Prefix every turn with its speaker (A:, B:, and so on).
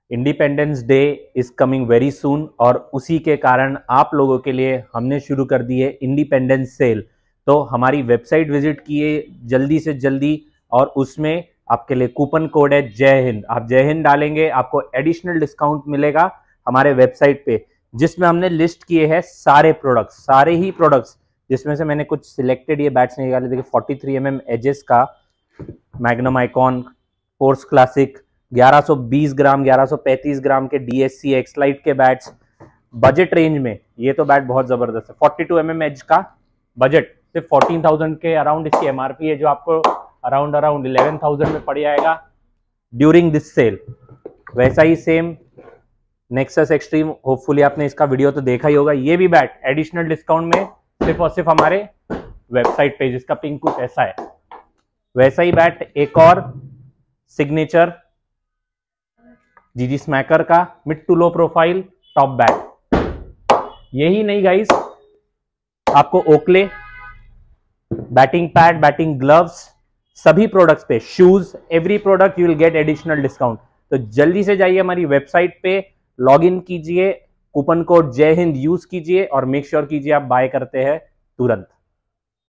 A: Independence day is coming very soon और उसी के कारण आप लोगों के लिए हमने शुरू कर दी है इंडिपेंडेंस सेल। तो हमारी वेबसाइट विजिट किए जल्दी से जल्दी और उसमें आपके लिए कूपन कोड है जय हिंद। आप जय हिंद डालेंगे आपको एडिशनल डिस्काउंट मिलेगा हमारे वेबसाइट पे, जिसमें हमने लिस्ट किए हैं सारे प्रोडक्ट्स, सारे ही प्रोडक्ट्स, जिसमें से मैंने कुछ सिलेक्टेड ये बैट्स निकाले। देखिए 43 एजेस का Magnum Icon, Force Classic, 1120 gram 1135 gram के DSC एक्सलाइट के बैट्स बजट रेंज में। ये तो बैट बहुत जबरदस्त है। 42 एज का बजट सिर्फ 14,000 के अराउंड इसकी MRP है, जो आपको अराउंड 11,000 में पड़ जाएगा ड्यूरिंग दिस सेल। वैसा ही सेम नेक्सस एक्सट्रीम, होपफुली आपने इसका वीडियो तो देखा ही होगा। ये भी बैट एडिशनल डिस्काउंट में सिर्फ और सिर्फ हमारे वेबसाइट पे, जिसका पिंक कुछ ऐसा है। वैसा ही बैट एक और सिग्नेचर जीजी स्मैकर का mid to low profile top bat. यही नहीं गाइस, आपको Oakley batting pad, batting gloves, सभी प्रोडक्ट्स पे, shoes, every product you will get additional discount. तो जल्दी से जाइए हमारी वेबसाइट पे, लॉग इन कीजिए, कूपन कोड जय हिंद यूज कीजिए और मेक श्योर कीजिए आप बाय करते हैं तुरंत।